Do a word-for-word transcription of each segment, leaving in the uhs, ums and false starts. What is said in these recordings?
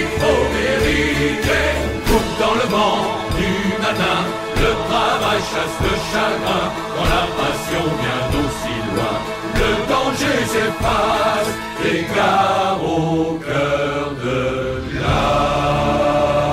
faut mériter. Coupe dans le vent du matin, le travail chasse le chagrin. Quand la passion vient d'aussi loin, le danger s'efface, égare au cœur de glace.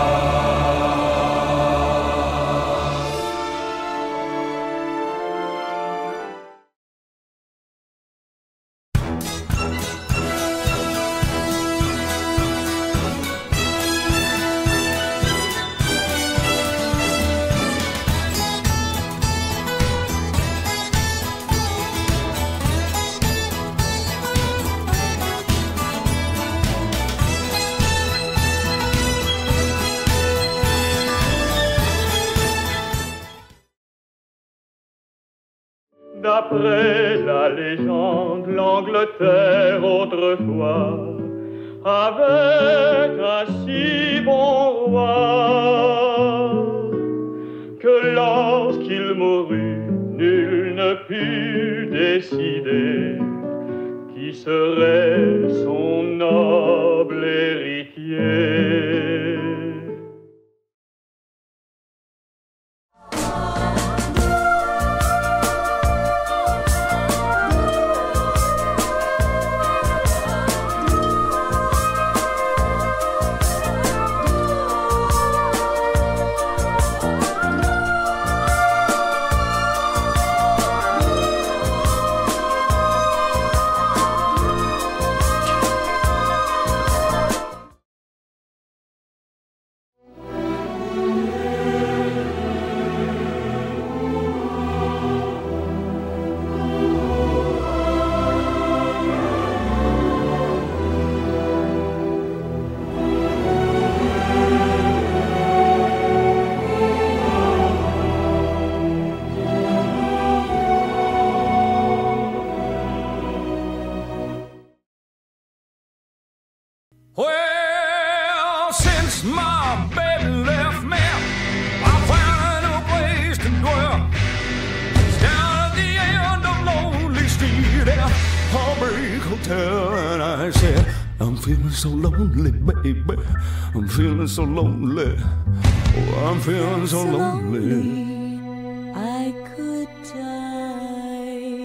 D'après la légende, l'Angleterre autrefois avait un si bon roi que lorsqu'il mourut, nul ne put décider qui serait son noble héritier. Well, since my baby left me, I found a new place to dwell. It's down at the end of Lonely Street at Heartbreak Hotel. And I said, I'm feeling so lonely, baby. I'm feeling so lonely. Oh, I'm feeling so lonely. I could die.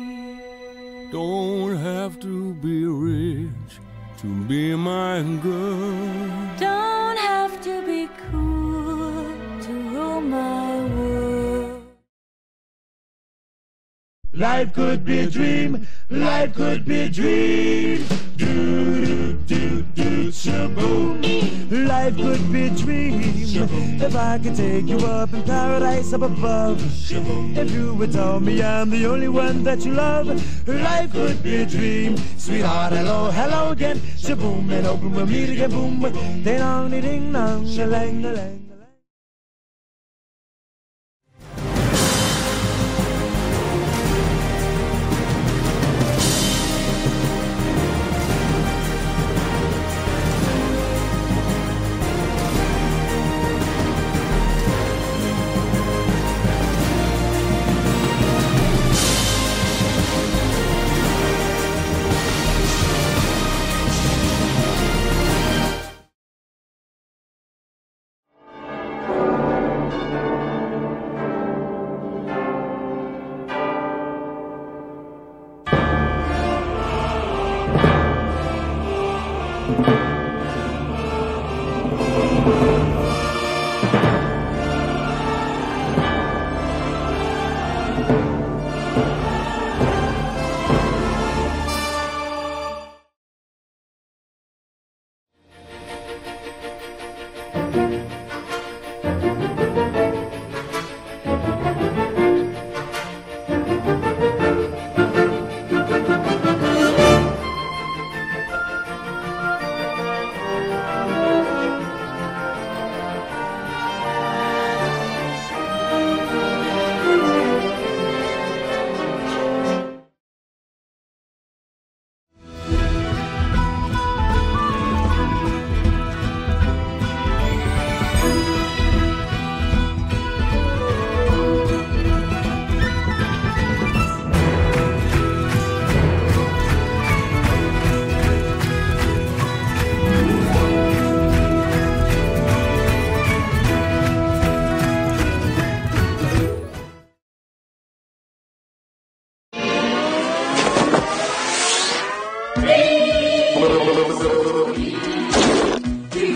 Don't have to be rich to be my girl. Don't have to be cool to rule my world. Life could be a dream, life could be a dream. Do, do, do, do, shaboom. Life could be a dream. Shaboom. If I could take you up in paradise up above. Shaboom. If you would tell me I'm the only one that you love. Life could be a dream. Sweetheart, hello, hello again. Shaboom, and open we'll meet again. Boom, ding dong, ding dong, lang, lang.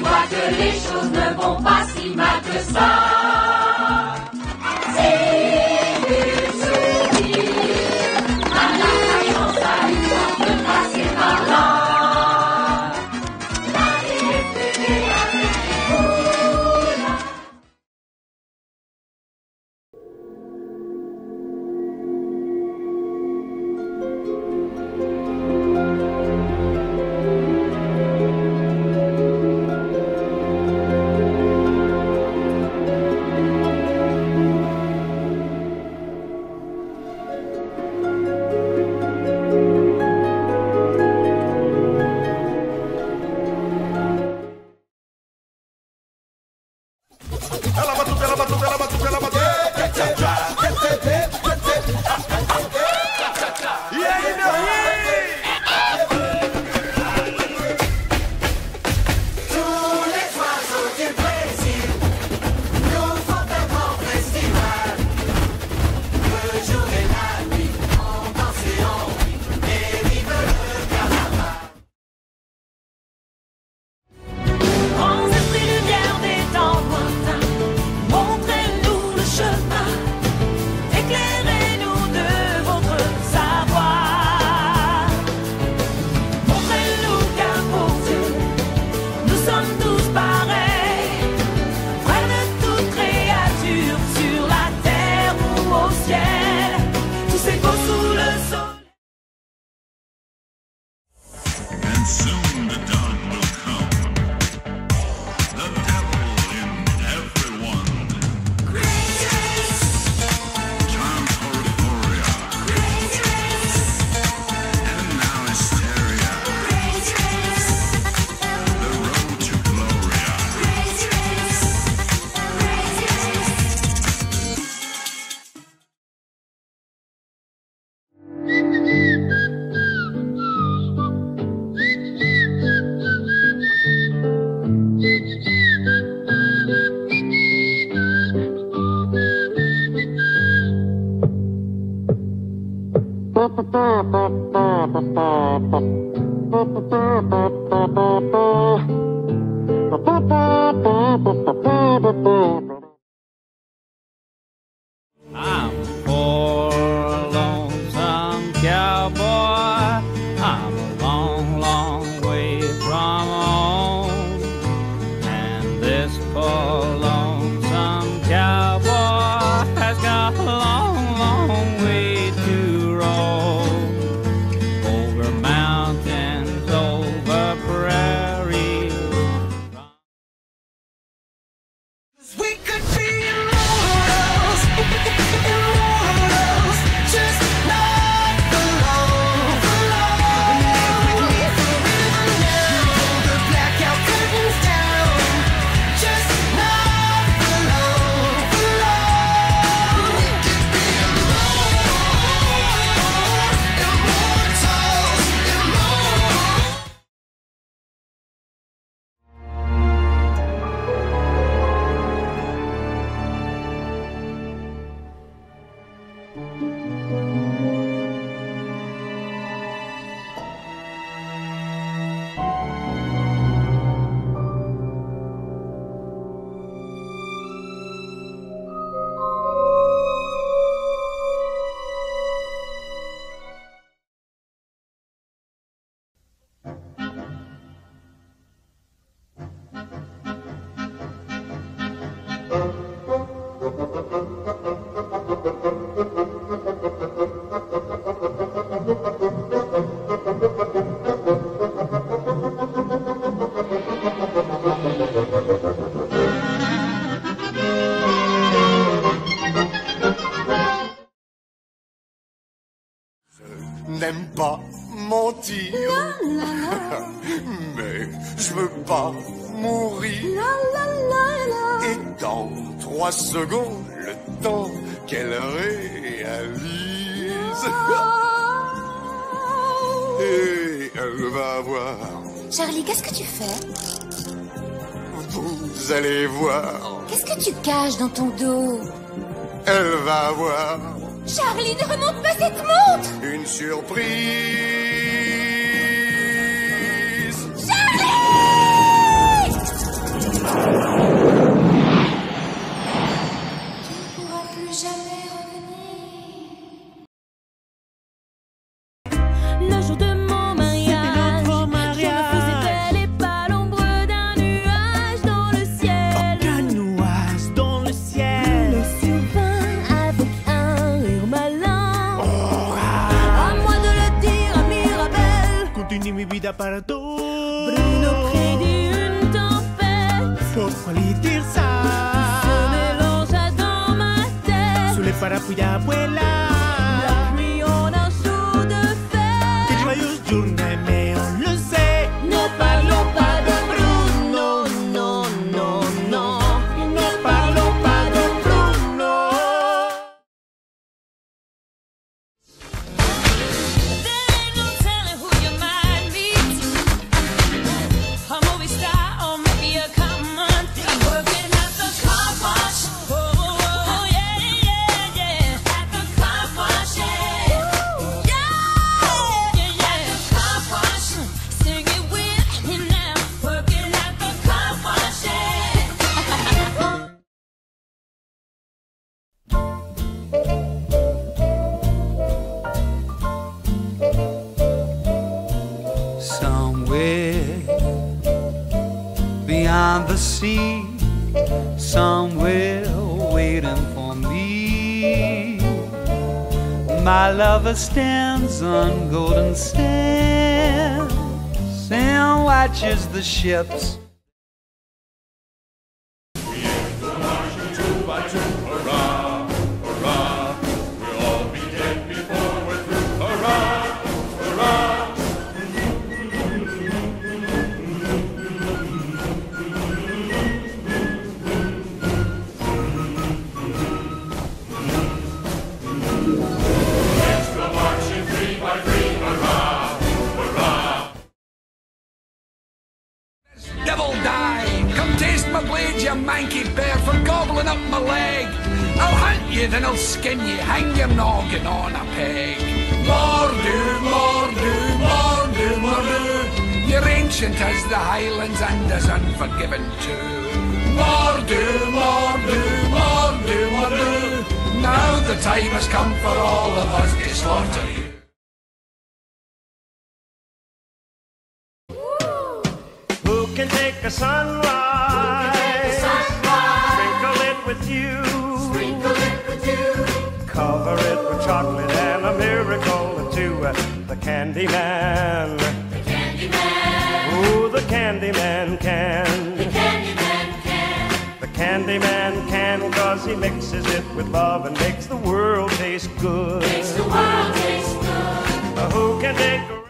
dis-moi que les choses ne vont pas si mal que ça. Si tu soupires, madame la chance a eu temps de passer par là. La vie est plus gaie avec vous. I'm a poor, lonesome cowboy. I'm a long, long way from home. And this poor, lonesome cowboy has got a long, long way to roll. Over mountains, over prairies. We could be immortals, immortals, just not for long, for long. Live with me forever now. The blackout curtains down, just not for long, for long. We could be immortals, immortals, immortals. N'aime pas mentir, mais je veux pas mourir. Et dans trois secondes, le temps qu'elle réalise, et elle va voir. Charlie, qu'est-ce que tu fais? Vous allez voir. Qu'est-ce que tu caches dans ton dos? Elle va voir. Charlie, ne remonte pas cette montre! Une surprise. Charlie! partout. Bruno prédit une tempête. Pourquoi lui dire ça? Se mélange dans ma tête. Sous les parapluies abuela. La pluie en un jour de fête. Quelle joyeuse journée, mais on le sait. Ne parlons pas de Bruno, non, non, non. Ne parlons pas de Bruno. There ain't no telling who you might meet. A movie star or maybe a common thief. Working at the car wash. Oh, oh, oh, yeah, yeah, yeah. At the car wash, yeah. Yeah, yeah, yeah. At the car wash. Sing it with me now. Working at the car wash, yeah. Somewhere beyond the sea, somewhere waiting for me, my lover stands on golden sands and watches the ships. Two by two, hurrah, hurrah. We'll all be dead before we're through. Hurrah, hurrah. It's the marching three by three, hurrah, hurrah. Devil die! Come taste my blade, you manky bear, for gobbling up my leg. I'll hunt you, then I'll skin you, hang your noggin on a peg. Mordu, mordu, mordu, mordu. You're ancient as the Highlands and as unforgiven too. Mordu, mordu, mordu, mordu. Now the time has come for all of us to slaughter you. Who can take a sunrise? Sprinkle it with you. Cover it with chocolate and a miracle or two. The Candy Man. The Candy Man. Ooh, the Candy Man can. The Candy Man can. The Candy Man can, cause he mixes it with love and makes the world taste good. Makes the world taste good. Uh, who can take a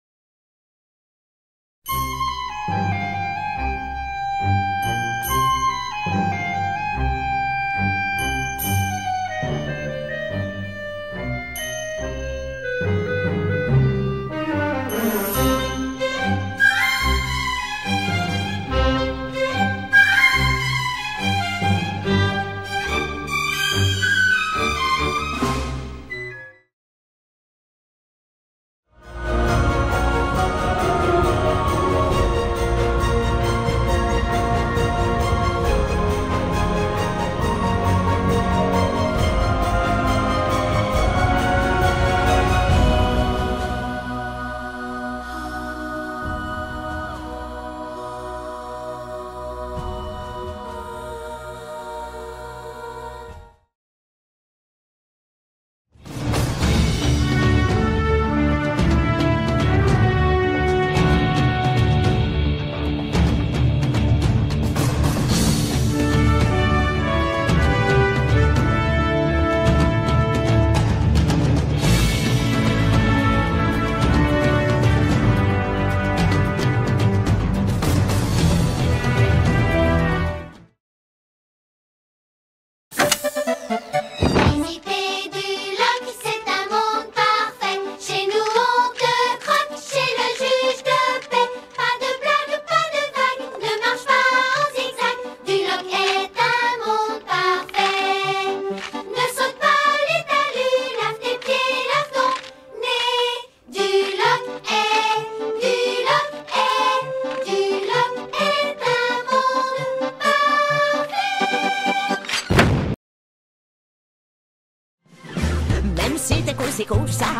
c'est comme ça.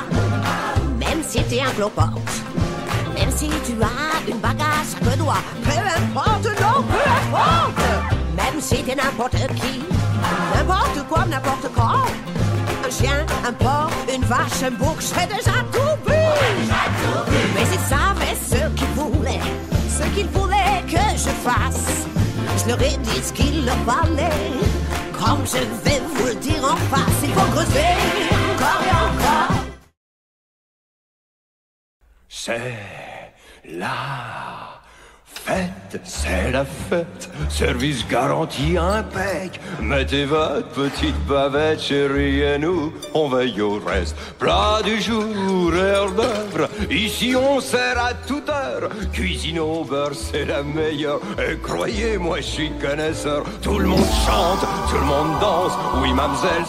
Même si t'es un cloporte, même si tu as une bagage à deux doigts, peu importe, non, peu importe. Même si t'es n'importe qui, n'importe quoi, n'importe quand. Un chien, un porc, une vache, un bouc, c'est déjà tout vu. Mais ils savaient ce qui je fasse. Je leur ai dit ce qu'il leur fallait. Comme je vais vous le dire en face, il faut creuser encore et encore. C'est la fête, c'est la fête, service garanti impec. Mettez votre petite bavette, chérie, et nous, on veille au reste. Plat du jour, heure d'œuvre, ici on sert à toute heure. Cuisine au beurre, c'est la meilleure, et croyez-moi, je suis connaisseur. Tout le monde chante, tout le monde danse, oui, mademoiselle.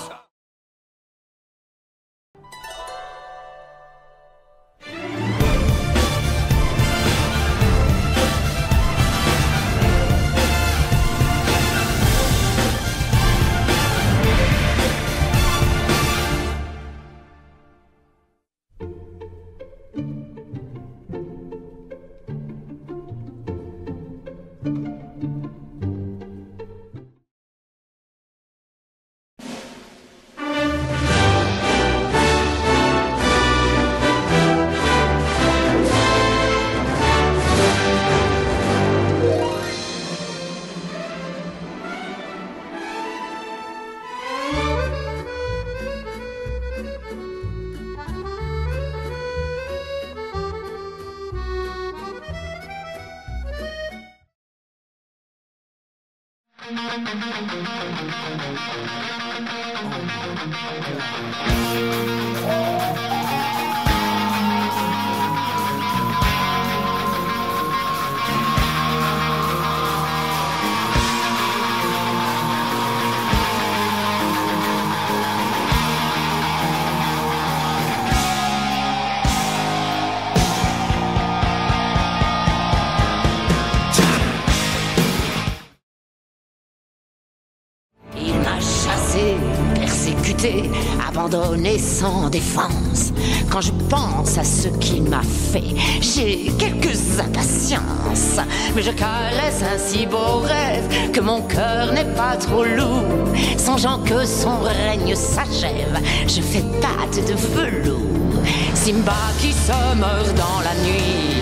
Abandonné sans défense. Quand je pense à ce qu'il m'a fait, j'ai quelques impatiences. Mais je caresse un si beau rêve que mon cœur n'est pas trop lourd. Songeant que son règne s'achève, je fais patte de velours. Simba qui se meurt dans la nuit,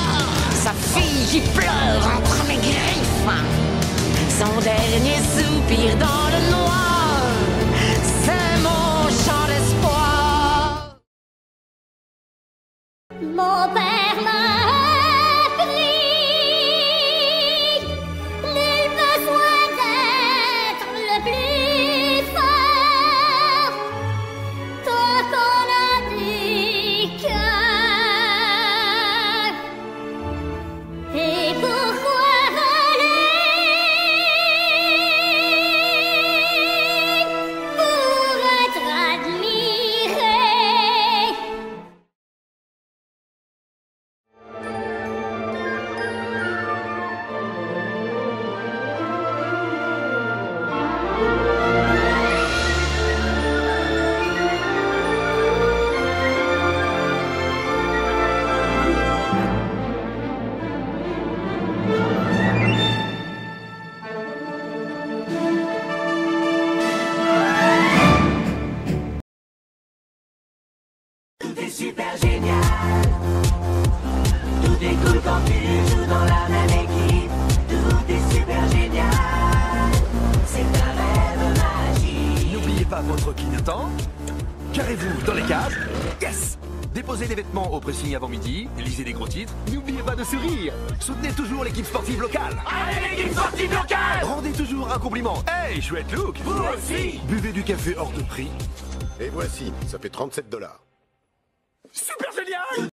sa fille qui pleure entre mes griffes, son dernier soupir dans le noir, c'est mon chant d'espoir. Mon père m'a appris, nul besoin d'être le plus fort, tant qu'on a du cœur. Et pourquoi voler pour être admiré? Tout est super génial. Tout est cool quand tu joues dans la même équipe. Tout est super génial. C'est un rêve magique. N'oubliez pas votre clignotant. Carrez-vous dans les cases. Yes! Déposez les vêtements au pressing avant midi. Lisez les gros titres. N'oubliez pas de sourire. Soutenez toujours l'équipe sportive locale. Allez l'équipe sportive locale! Rendez toujours un compliment. Hey, chouette look! Vous aussi! Buvez du café hors de prix. Et voici, ça fait trente-sept dollars. Super génial!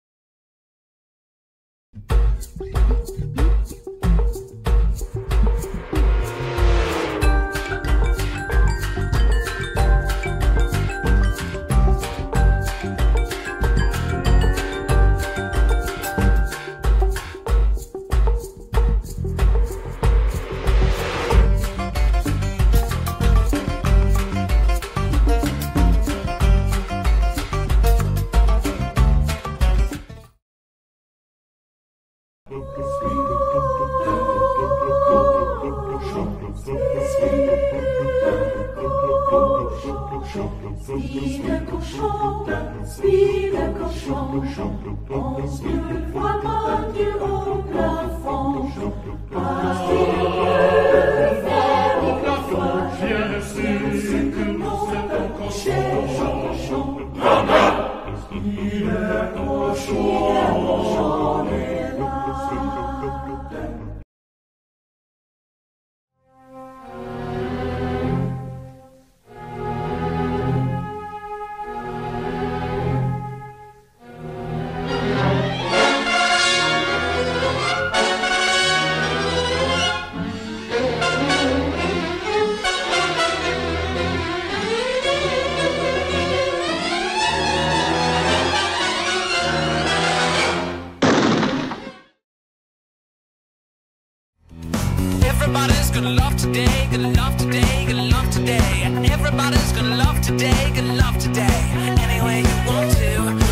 Speed le cochon, speed le cochon, on ne le voit pas du haut plafond. Everybody's gonna love today, gonna love today, gonna love today. Everybody's gonna love today, gonna love today. Any way you want to.